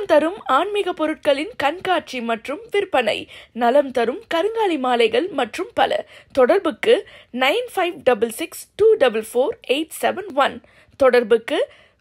தரும் ஆன்மீக பொருட்களின் கண்காட்சி மற்றும் விற்பனை, நலம் தரும் கருங்காலி மாலைகள் மற்றும் பல. தொடர்புக்கு 9566244871. தொடர்புக்கு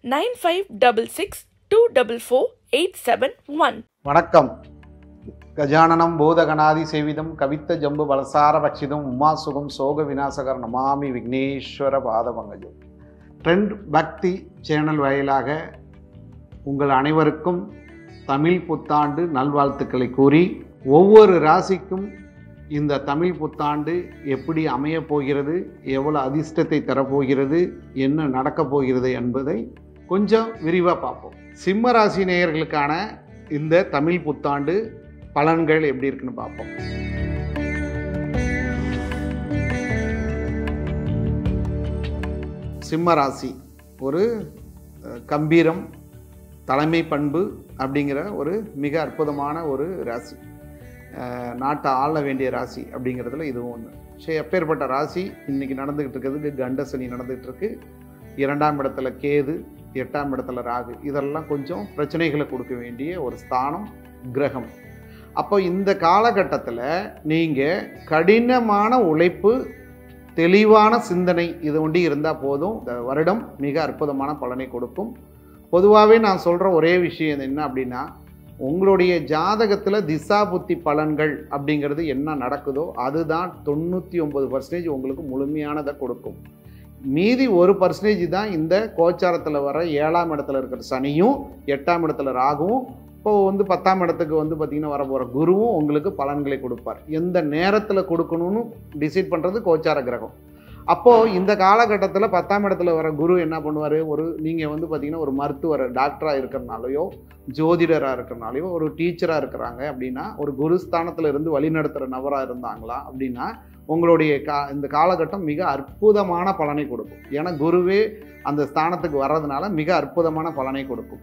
9566244871. வணக்கம். கஜானனம் பூதகணாதி சேவிதம் கவித்த ஜம்பு பலசார பட்சிதம் உமாசுகம் சோக விநாசகர் நமாமி விக்னேஸ்வர பாதபங்கஜம். ட்ரெண்ட் பக்தி சேனல் வாயிலாக உங்கள் அனைவருக்கும் தமிழ் புத்தாண்டு நல்வாழ்த்துக்களை கூறி, ஒவ்வொரு ராசிக்கும் இந்த தமிழ் புத்தாண்டு எப்படி அமையப் போகிறது, எவ்வளோ அதிர்ஷ்டத்தை தரப்போகிறது, என்ன நடக்கப் போகிறது என்பதை கொஞ்சம் விரிவாக பார்ப்போம். சிம்ம ராசி நேயர்களுக்கான இந்த தமிழ் புத்தாண்டு பலன்கள் எப்படி இருக்குன்னு பார்ப்போம். சிம்ம ராசி ஒரு கம்பீரம், தலைமை பண்பு அப்படிங்கிற ஒரு மிக அற்புதமான ஒரு ராசி. நாட்டை ஆள வேண்டிய ராசி அப்படிங்கிறதுல இதுவும் ஒன்று. சரி, எப்பேற்பட்ட ராசி இன்றைக்கி நடந்துக்கிட்டு இருக்கிறதுக்கு கண்டசனி நடந்துகிட்டு இருக்கு. 2ஆம் இடத்துல கேது, 8ஆம் இடத்துல ராகு. இதெல்லாம் கொஞ்சம் பிரச்சனைகளை கொடுக்க வேண்டிய ஒரு ஸ்தானம், கிரகம். அப்போ இந்த காலகட்டத்தில் நீங்கள் கடினமான உழைப்பு, தெளிவான சிந்தனை இது ஒண்டி இருந்தால் போதும். இந்த வருடம் மிக அற்புதமான பலனை கொடுக்கும். பொதுவாகவே நான் சொல்கிற ஒரே விஷயம் என்ன அப்படின்னா, உங்களுடைய ஜாதகத்தில் திசா புத்தி பலன்கள் அப்படிங்கிறது என்ன நடக்குதோ அதுதான் 99% உங்களுக்கு முழுமையானதை கொடுக்கும். மீதி 1% தான் இந்த கோச்சாரத்தில் வர 7ஆம் இடத்துல இருக்கிற சனியும் 8ஆம் இடத்துல ராகுவும், இப்போ 10ஆம் இடத்துக்கு பார்த்திங்கன்னா வர போகிற குருவும் உங்களுக்கு பலன்களை கொடுப்பார். எந்த நேரத்தில் கொடுக்கணும்னு டிசைட் பண்ணுறது கோச்சார கிரகம். அப்போது இந்த காலகட்டத்தில் 10ஆம் இடத்துல வர குரு என்ன பண்ணுவார், நீங்கள் பார்த்திங்கன்னா ஒரு மருத்துவர், டாக்டராக இருக்கிறனாலையோ, ஜோதிடராக இருக்கிறனாலையோ, ஒரு டீச்சராக இருக்கிறாங்க அப்படின்னா, ஒரு குருஸ்தானத்தில் இருந்து வழிநடத்துகிற நபராக இருந்தாங்களா அப்படின்னா, உங்களுடைய இந்த காலகட்டம் மிக அற்புதமான பலனை கொடுக்கும். ஏன்னா குருவே அந்த ஸ்தானத்துக்கு வர்றதுனால மிக அற்புதமான பலனை கொடுக்கும்.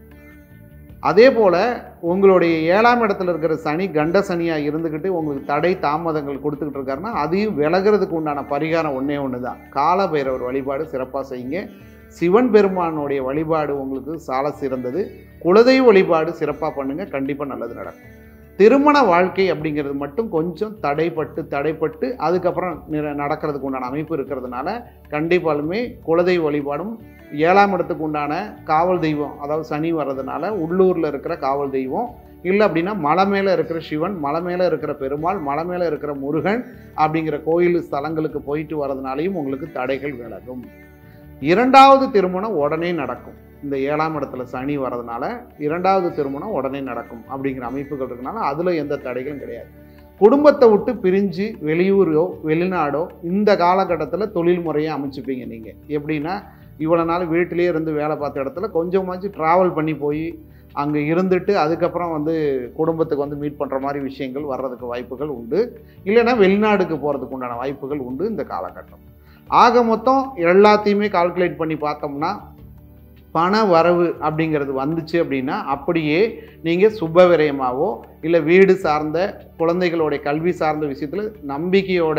அதே போல் உங்களுடைய 7ஆம் இடத்துல இருக்கிற சனி கண்ட சனியாக இருந்துக்கிட்டு உங்களுக்கு தடை தாமதங்கள் கொடுத்துக்கிட்டு இருக்காருன்னா, அதையும் விலகிறதுக்கு உண்டான பரிகாரம் ஒன்று தான். கால பைரவர் வழிபாடு சிறப்பாக செய்யுங்க. சிவன் பெருமானுடைய வழிபாடு உங்களுக்கு சால சிறந்தது. குலதெய்வ வழிபாடு சிறப்பாக பண்ணுங்கள், கண்டிப்பாக நல்லது நடக்கும். திருமண வாழ்க்கை அப்படிங்கிறது மட்டும் கொஞ்சம் தடைப்பட்டு அதுக்கப்புறம் நடக்கிறதுக்கு உண்டான அமைப்பு இருக்கிறதுனால கண்டிப்பாலுமே குலதெய்வ வழிபாடும், 7ஆம் இடத்துக்கு உண்டான காவல் தெய்வம், அதாவது சனி வர்றதுனால உள்ளூரில் இருக்கிற காவல் தெய்வம், இல்லை அப்படின்னா மலை மேலே இருக்கிற சிவன், மலை மேலே இருக்கிற பெருமாள், மலை மேலே இருக்கிற முருகன் அப்படிங்கிற கோயில் ஸ்தலங்களுக்கு போயிட்டு வர்றதுனாலையும் உங்களுக்கு தடைகள் விலகும். 2வது திருமணம் உடனே நடக்கும். இந்த 7ஆம் இடத்துல சனி வர்றதுனால 2வது திருமணம் உடனே நடக்கும் அப்படிங்கிற அமைப்புகள் இருக்கனால அதில் எந்த தடைகளும் கிடையாது. குடும்பத்தை விட்டு பிரிஞ்சு வெளியூரோ வெளிநாடோ இந்த காலகட்டத்தில் தொழில் முறையை அமைச்சுப்பீங்க. நீங்கள் எப்படின்னா, இவ்வளோ நாள் வீட்டிலே இருந்து வேலை பார்த்த இடத்துல கொஞ்சமாச்சும் ட்ராவல் பண்ணி போய் அங்கே இருந்துட்டு அதுக்கப்புறம் குடும்பத்துக்கு மீட் பண்ணுற மாதிரி விஷயங்கள் வர்றதுக்கு வாய்ப்புகள் உண்டு. இல்லைன்னா வெளிநாடுக்கு போகிறதுக்கு உண்டான வாய்ப்புகள் உண்டு இந்த காலகட்டம். ஆக மொத்தம் எல்லாத்தையுமே கால்குலேட் பண்ணி பார்த்தோம்னா, பண வரவு அப்படிங்கிறது வந்துச்சு அப்படின்னா அப்படியே நீங்கள் சுப விரயமாவோ இல்லை வீடு சார்ந்த குழந்தைகளுடைய கல்வி சார்ந்த விஷயத்தில் நம்பிக்கையோட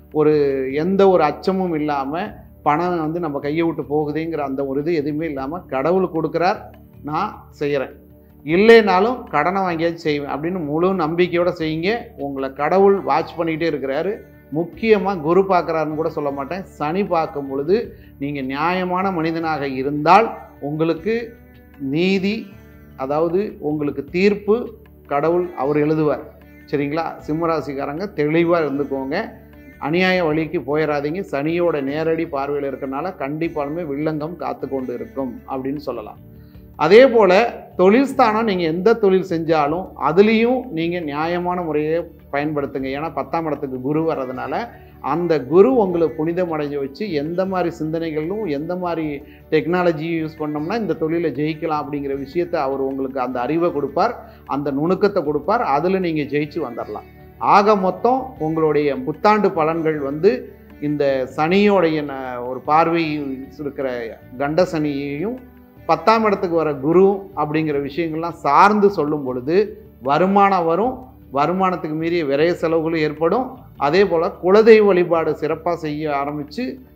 எந்த ஒரு அச்சமும் இல்லாமல் பணம் நம்ம கையை விட்டு போகுதுங்கிற அந்த ஒரு இது எதுவுமே இல்லாமல் கடவுள் கொடுக்குறார், நான் செய்கிறேன், இல்லைனாலும் கடனை வாங்கியாச்சு செய்வேன் அப்படின்னு முழு நம்பிக்கையோடு செய்யுங்க. உங்களை கடவுள் வாட்ச் பண்ணிக்கிட்டே இருக்கிறாரு. முக்கியமாக குரு பார்க்குறாருன்னு கூட சொல்ல மாட்டேன், சனி பார்க்கும் பொழுது நீங்கள் நியாயமான மனிதனாக இருந்தால் உங்களுக்கு நீதி, அதாவது உங்களுக்கு தீர்ப்பு கடவுள் அவர் எழுதுவார். சரிங்களா? சிம்மராசிக்காரங்க தெளிவாக இருந்துக்கோங்க, அநியாய வழிக்கு போயிடாதீங்க. சனியோட நேரடி பார்வையில் இருக்கிறனால கண்டிப்பாலுமே வில்லங்கம் காத்து கொண்டு இருக்கும் அப்படின்னு சொல்லலாம். அதே போல் தொழில் ஸ்தானம், நீங்கள் எந்த தொழில் செஞ்சாலும் அதுலேயும் நீங்கள் நியாயமான முறையை பயன்படுத்துங்க. ஏன்னா 10ஆம் இடத்துக்கு குரு வர்றதுனால அந்த குரு உங்களை புனிதம் அடைஞ்சு வச்சு எந்த மாதிரி சிந்தனைகளும் எந்த மாதிரி டெக்னாலஜியும் யூஸ் பண்ணோம்னா இந்த தொழிலை ஜெயிக்கலாம் அப்படிங்கிற விஷயத்தை அவர் உங்களுக்கு அந்த அறிவை கொடுப்பார், அந்த நுணுக்கத்தை கொடுப்பார். அதில் நீங்கள் ஜெயிச்சு வந்துடலாம். ஆக மொத்தம் உங்களுடைய புத்தாண்டு பலன்கள் இந்த சனியோடைய ஒரு பார்வை இருக்கிற கண்ட சனியையும் 10ஆம் இடத்துக்கு வர குரு அப்படிங்கிற விஷயங்கள்லாம் சார்ந்து சொல்லும் பொழுது வருமானம் வரும், வருமானத்துக்கு மீறிய விரைய செலவுகளும் ஏற்படும். அதே போல் குலதெய்வ வழிபாடு சிறப்பாக செய்ய ஆரம்பித்து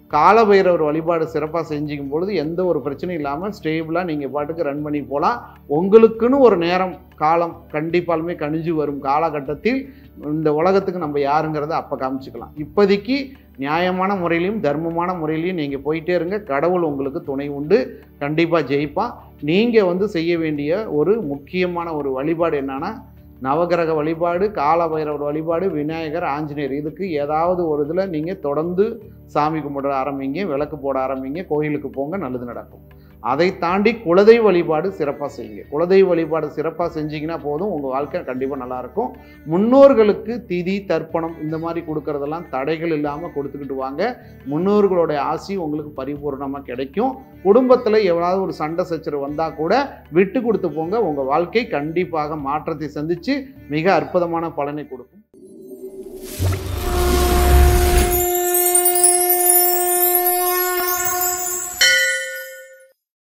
காலபைரவர் வழிபாடு சிறப்பாக செஞ்சுக்கும் பொழுது எந்த ஒரு பிரச்சனையும் இல்லாமல் ஸ்டேபிளாக நீங்கள் பாட்டுக்கு ரன் பண்ணி போகலாம். உங்களுக்குன்னு ஒரு நேரம் காலம் கண்டிப்பாலுமே கணிஞ்சு வரும் காலகட்டத்தில் இந்த உலகத்துக்கு நம்ம யாருங்கிறத அப்போ காமிச்சிக்கலாம். இப்போதைக்கு நியாயமான முறையிலையும் தர்மமான முறையிலையும் நீங்கள் போயிட்டே இருங்க. கடவுள் உங்களுக்கு துணை உண்டு, கண்டிப்பாக ஜெயிப்பான். நீங்கள் செய்ய வேண்டிய ஒரு முக்கியமான ஒரு வழிபாடு என்னன்னா, நவகிரக வழிபாடு, காலபைரவர் வழிபாடு, விநாயகர், ஆஞ்சநேயர், இதுக்கு ஏதாவது ஒரு இதில் நீங்கள் தொடர்ந்து சாமி கும்பிட ஆரம்பிங்க, விளக்கு போட ஆரம்பிங்க, கோயிலுக்கு போங்க, நல்லது நடக்கும். அதை தாண்டி குலதெய்வ வழிபாடு சிறப்பாக செய்யுங்க. குலதெய்வ வழிபாடு சிறப்பாக செஞ்சிங்கன்னா போதும், உங்கள் வாழ்க்கை கண்டிப்பாக நல்லாயிருக்கும். முன்னோர்களுக்கு திதி தர்ப்பணம் இந்த மாதிரி கொடுக்கறதெல்லாம் தடைகள் இல்லாமல் கொடுத்துக்கிட்டு வாங்க. முன்னோர்களுடைய ஆசி உங்களுக்கு பரிபூர்ணமாக கிடைக்கும். குடும்பத்தில் எவ்வளவு ஒரு சண்டை சச்சரவு வந்தால் கூட விட்டு கொடுத்து போங்க. உங்கள் வாழ்க்கை கண்டிப்பாக மாற்றத்தை சந்தித்து மிக அற்புதமான பலனை கொடுக்கும்.